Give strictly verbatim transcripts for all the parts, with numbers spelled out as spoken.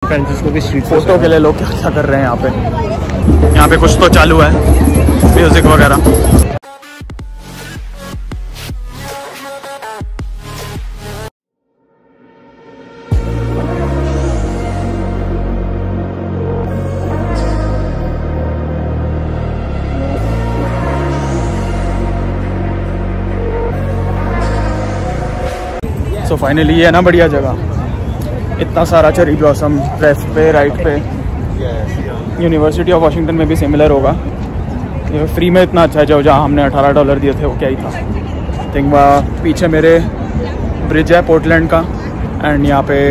Francisco की street photo के लिए लोग क्या क्या कर रहे हैं यहाँ पे। यहाँ पे कुछ तो चालू है, म्यूजिक वगैरह। सो फाइनली ये है ना बढ़िया जगह, इतना सारा चेरी ब्लॉसम लेफ्ट पे राइट पे। यूनिवर्सिटी ऑफ वाशिंगटन में भी सिमिलर होगा। ये फ्री में इतना अच्छा है, जो जहाँ हमने अठारह डॉलर दिए थे वो क्या ही था। आई थिंक वहाँ पीछे मेरे ब्रिज है पोर्टलैंड का, एंड यहाँ पे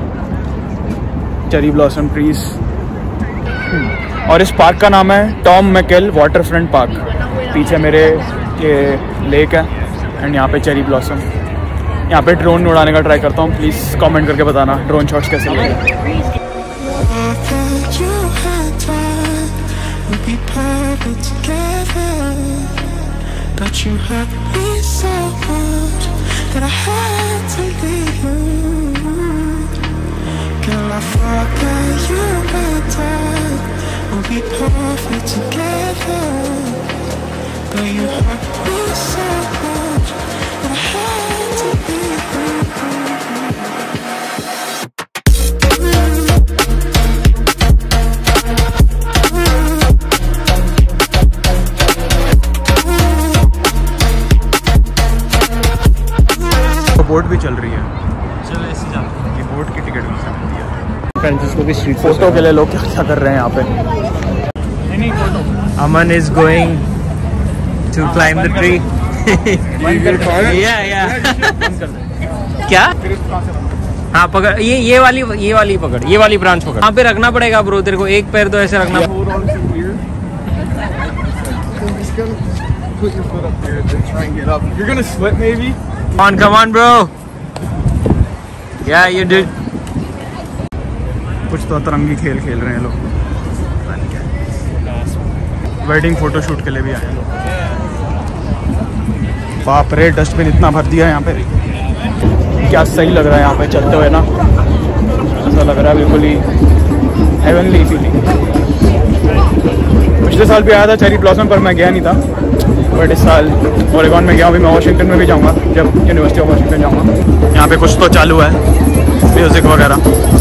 चेरी ब्लॉसम ट्रीज। और इस पार्क का नाम है Tom McCall Waterfront park. पीछे मेरे ये लेक है एंड यहाँ पे चेरी ब्लॉसम। यहाँ पे ड्रोन उड़ाने का ट्राई करता हूँ, प्लीज़ कमेंट करके बताना ड्रोन शॉट्स कैसे लगे। बोट भी चल रही है, चलो ऐसे जाते हैं। ये बोट की टिकट मिल सकती है। फ्रांसिस्को की स्ट्रीट फोटो के लिए लोग क्या क्या कर रहे हैं यहाँ पे। Aman is going to climb the tree. क्या? हाँ पकड़, ये ये वाली ये वाली पकड़, ये वाली ब्रांच पकड़। यहाँ पे रखना पड़ेगा ब्रो तेरे को, एक पैर तो ऐसे रखना। Come on, come on, bro. Yeah, you did. कुछ तो अतरंगी खेल खेल रहे हैं लोग। वेडिंग फोटोशूट के लिए भी आए हैं लोग। बाप रे, डस्टबिन इतना भर दिया है यहाँ पे। क्या सही लग रहा है यहाँ पे चलते हुए ना, ऐसा लग रहा है बिल्कुल ही हेवनली फीलिंग। पिछले साल भी आया था चेरी ब्लॉसम पर, मैं गया नहीं था। बट इस साल ओरेगॉन में गया, अभी मैं वाशिंगटन में भी जाऊंगा जब यूनिवर्सिटी ऑफ वाशिंगटन जाऊंगा। यहाँ पे कुछ तो चालू है, म्यूजिक वगैरह।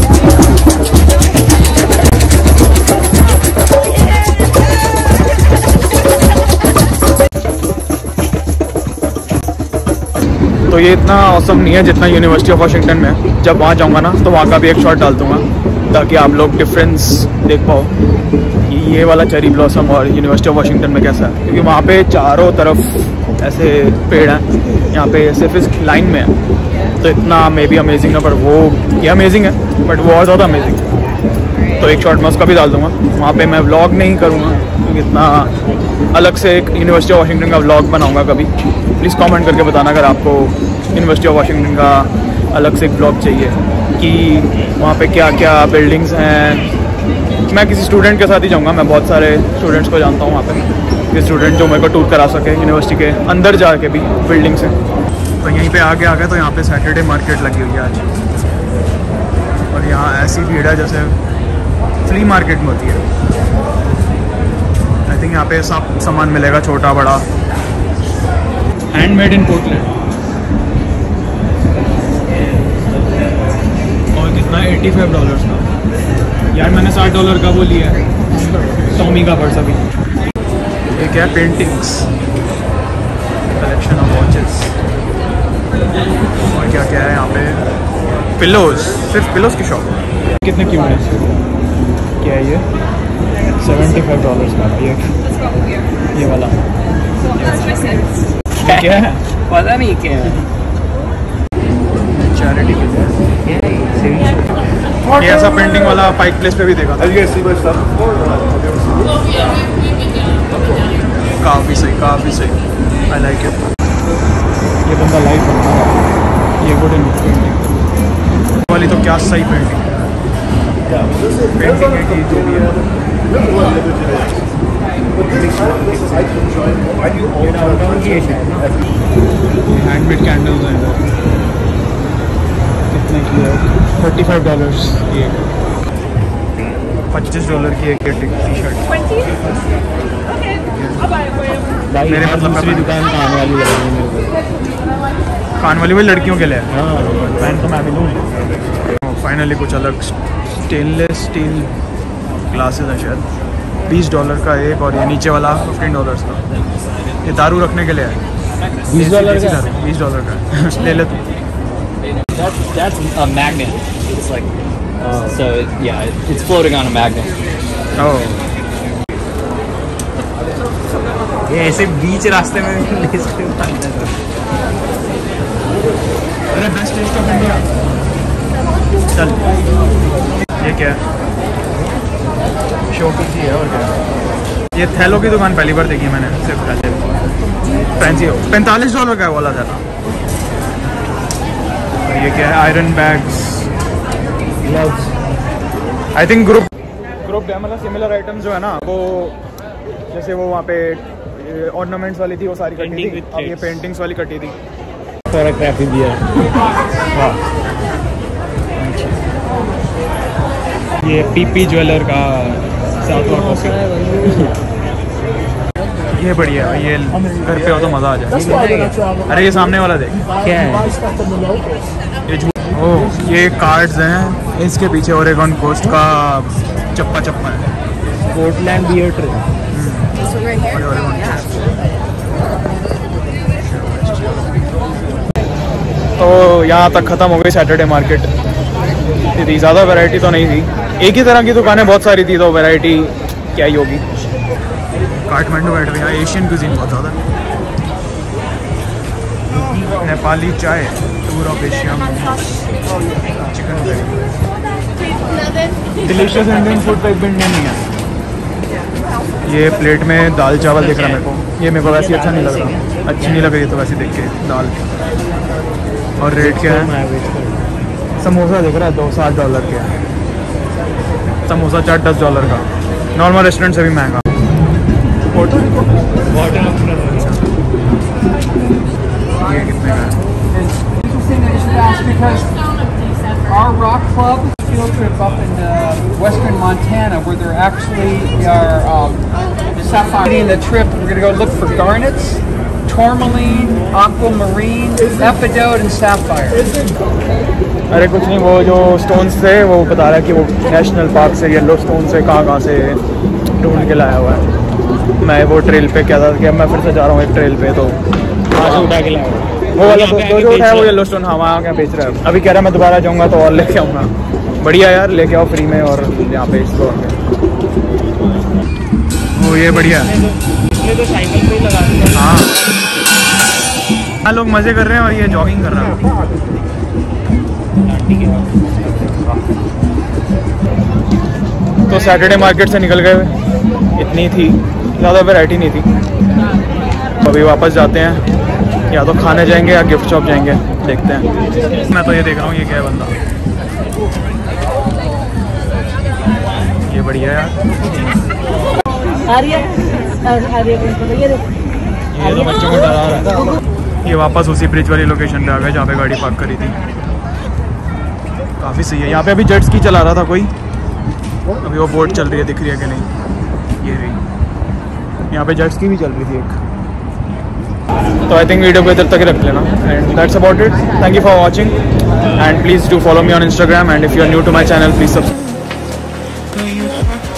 तो ये इतना औसम नहीं है जितना यूनिवर्सिटी ऑफ वाशिंगटन में। जब वहाँ जाऊंगा ना तो वहाँ का भी एक शॉट डाल दूंगा ताकि आप लोग डिफरेंस देख पाओ कि ये वाला चेरी ब्लॉसम और यूनिवर्सिटी ऑफ वाशिंगटन में कैसा है। क्योंकि वहाँ पे चारों तरफ ऐसे पेड़ हैं, यहाँ पे सिर्फ इस लाइन में है। तो इतना मे बी अमेजिंग है, पर वो ये अमेजिंग है बट वो और ज़्यादा अमेजिंग है। तो एक शॉट मैं उसका भी डाल दूँगा। वहाँ पे मैं व्लॉग नहीं करूँगा क्योंकि इतना अलग से एक यूनिवर्सिटी ऑफ वाशिंगटन का व्लॉग बनाऊँगा कभी। प्लीज़ कमेंट करके बताना अगर आपको यूनिवर्सिटी ऑफ वाशिंगटन का अलग से एक ब्लॉग चाहिए कि वहाँ पे क्या क्या बिल्डिंग्स हैं। मैं किसी स्टूडेंट के साथ ही जाऊँगा, मैं बहुत सारे स्टूडेंट्स को जानता हूँ वहाँ पे, कि स्टूडेंट जो मेरे को टूर करा सके यूनिवर्सिटी के अंदर जाके भी बिल्डिंग से। तो यहीं पे आगे आ गए तो यहाँ पे सैटरडे मार्केट लगी हुई है आज, और यहाँ ऐसी भीड़ है जैसे फ्ली मार्केट में होती है। आई थिंक यहाँ पे सब सामान मिलेगा, छोटा बड़ा, हैंडमेड इन पोर्टलैंड। और कितना पचासी डॉलर्स का यार, मैंने साठ डॉलर का वो लिया है टॉमी का पर्स अभी। ये क्या है, पेंटिंग्स, कलेक्शन ऑफ वॉचेस, और क्या क्या है यहाँ पे, पिलोज, सिर्फ पिलोज की शॉप। कितने क्यूट है, क्या है ये, पचहत्तर डॉलर्स का ये ये वाला क्या है पता नहीं क्या है, चैरिटी के लिए। ये ऐसा पेंटिंग वाला पाइक प्लेस पे भी देखा था। काफ़ी सही, काफ़ी सही, आई लाइक इट। ये बंदा लाइव बन रहा है, ये वुडन पेंटिंग वाली तो क्या सही पेंटिंग है। पेंटिंग है कि जो भी है। हैंडमेड कैंडल्स हैं इधर, कितने की है, थर्टी फाइव डॉलर्स ये। पच्चीस डॉलर की एक टी शर्ट। भाई मेरे मतलब दूसरी दुकान कान वाली लग रही है मेरे को। कान वाली भी लड़कियों के लिए है। हाँ पैंट तो मैं भी लूँ। फाइनली कुछ अलग स्टेनलेस स्टील ग्लासेस हैं शायद, बीस डॉलर का एक, और ये नीचे वाला फिफ्टीन डॉलर का। ये दारू रखने के लिए है। बीस डॉलर का बीस डॉलर का ले ले तू। That's that's a magnet. It's like uh, so. It, yeah, it, it's floating on a magnet. ओह ये ऐसे बीच रास्ते में ले सकते हो। अरे बेस्ट टेस्ट ऑफ इंडिया। चल ये क्या है? शो पीस ही है और क्या है? ये थैलों की दुकान पहली बार देखी मैंने, सिर्फ थैले फैंसी हो। पैंतालीस डॉलर का है वाला थैला। और ये क्या है? Iron bags, gloves. I think group group मतलब सिमिलर आइटम्स जो है ना, वो जैसे वो वहाँ पे ऑर्नामेंट्स वाली थी वो सारी कटी Painting थी, with अब ये threads. पेंटिंग्स वाली कटी थी। थोड़ा क्रैपी भी है। ये पीपी ज्वेलर का सातवां कॉपी। ये बढ़िया है, ये घर पे हो तो मज़ा आ जाए। अरे ये सामने वाला देख, क्या है? ये झूठ। ओह ये कार्ड्स हैं, इसके पीछे ओरेगन कोस्ट का चप्पा चप्पा है। पोर्टलैंड बियर ट्रे। बड़े ओरेगन कोस्ट। तो यहाँ तक ख़त्म हो गई सैटरडे मार्केट। थी ज़्यादा वैरायटी तो नहीं थी, एक ही तरह की दुकानें बहुत सारी थी, तो वैरायटी क्या ही होगी। काठमांडू बैठ गया, एशियन कुजीन बहुत ज़्यादा। नेपाली चाय, tour of Asia, chicken curry, delicious Indian food type भी इंडियन नहीं है। ये प्लेट में दाल चावल दिख रहा है मेरे को, ये मेरे को वैसे अच्छा नहीं लग रहा, अच्छी नहीं लग रही तो वैसे देख के दाल। और रेट क्या है? समोसा दिख रहा है दो साठ डॉलर के, समोसा चाट दस डॉलर का, नॉर्मल रेस्टोरेंट से भी महंगा। ये कितने का है? Interesting that you should ask because our rock club field trip up in uh, western Montana, where there actually are um, sapphire. In the trip, we're going to go look for garnets, tourmaline, aquamarine, epidote, and sapphire. अरे कुछ नहीं, वो जो stones थे वो बता रहा है कि वो नेशनल पार्क से येलो स्टोन से कहाँ कहाँ से ढूंढ के लाया हुआ है। मैं वो ट्रेल पे क्या था कि अब मैं फिर से जा रहा हूँ एक ट्रेल पे, तो वहाँ से उठा के लाया। वो वाला जो जो जो है वो येलो स्टोन, हाँ वहाँ क्या बेच रहा है। अभी कह रहा है मैं दोबारा जाऊँगा तो और लेके आऊँगा। बढ़िया यार, लेके आओ फ्री में और यहाँ पे एक्सप्लोर में। वो ये बढ़िया है। इसमें तो साइकिल पे ही लगा दिया। हाँ हाँ लोग मज़े कर रहे हैं और ये जॉगिंग कर रहा है। तो सैटरडे मार्केट से निकल गए, इतनी थी, ज़्यादा वैरायटी नहीं थी। तो अभी वापस जाते हैं, या तो खाने जाएंगे या गिफ्ट शॉप जाएंगे, देखते हैं। मैं तो ये देख रहा हूँ, ये क्या है बंदा, ये बढ़िया है यार। ये तो बच्चों को डरा रहा है। ये वापस उसी ब्रिज वाली लोकेशन पे आ गए जहाँ पे गाड़ी पार्क करी थी। काफ़ी सही है। यहाँ पे अभी जेट स्की चला रहा था कोई, अभी वो बोट चल रही है, दिख रही है कि नहीं, ये रही। यहाँ पे जेट स्की भी चल रही थी एक। तो आई थिंक वीडियो को इधर तक रख लेना, and that's about it. Thank you for watching and please do follow me on Instagram, and if you are new to my channel please subscribe.